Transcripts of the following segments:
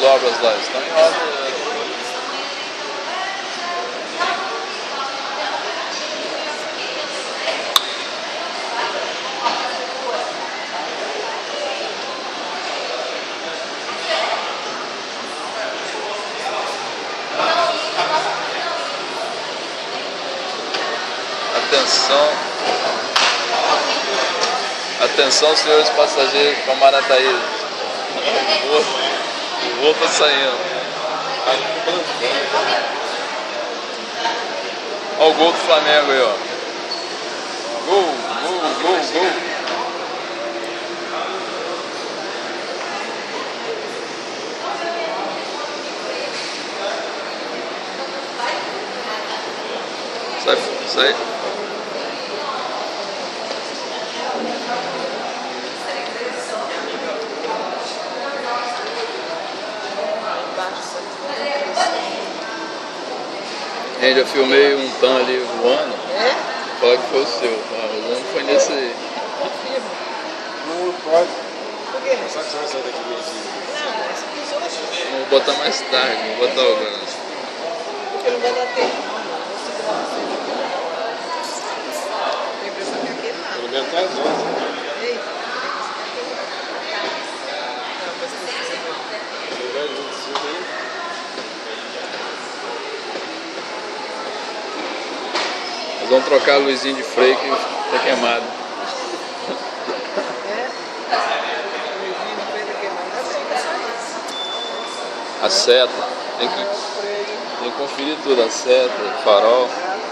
obras lá, estão em obra. Atenção, senhores passageiros, para Marataízes. O voo tá saindo. Olha o gol do Flamengo aí, ó. Gol, gol, gol, gol. Sai. Eu já filmei um tan ali voando. É? Fala que foi o seu. O voando foi nesse aí. Não pode. Por quê? Só que você vai sair daqui meio-dia. Não, mas pisou assim. Vou botar mais tarde, vou botar o ganso. Porque não vai dar tempo. Tem impressão que aqui nada. Pelo menos até as 11. Ei, Nós vamos trocar a luzinha de freio que tá queimado. A seta, tem que conferir tudo, a seta, farol.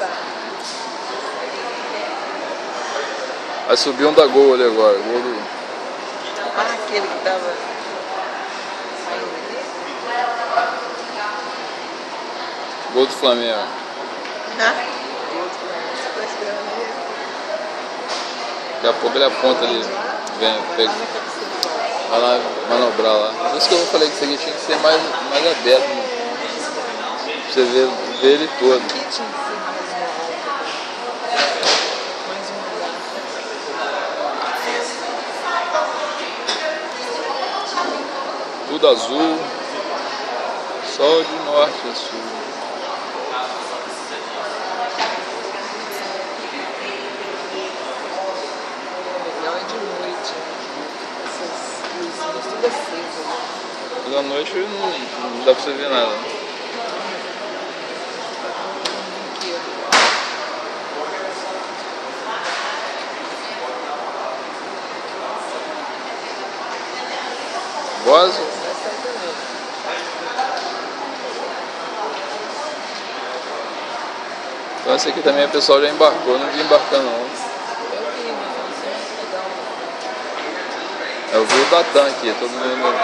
Vai subir um da Gol ali agora, Gol do... Ah, aquele que tava saindo ali? Gol do Flamengo. Daqui a pouco ele aponta ali, vem, pega. Vai lá manobrar lá. Por isso que eu falei que isso aqui tinha que ser mais aberto, né? Pra você ver ele todo. Aqui tinha que ser mais um lugar. Tudo azul, sol de norte a sul. Legal é de noite. Essas luzinhas tudo acesas. Mas à noite não dá pra você ver nada. Boas? Então esse aqui também o pessoal já embarcou, eu não vi embarcando não. É o voo da TAM aqui, todo mundo.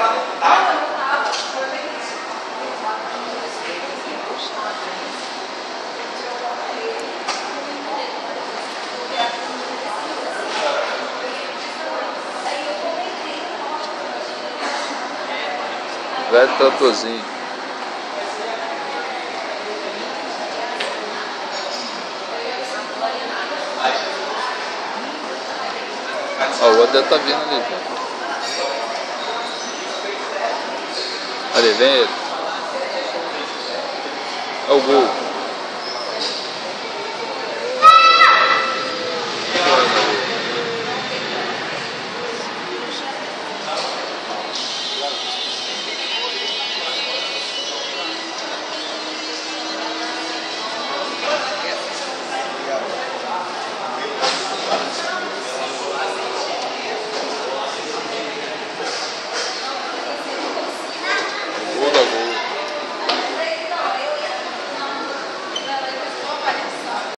Velho tratorzinho. Ó, o outro deve estar vindo ali. Ali, vem ele. Olha o gol.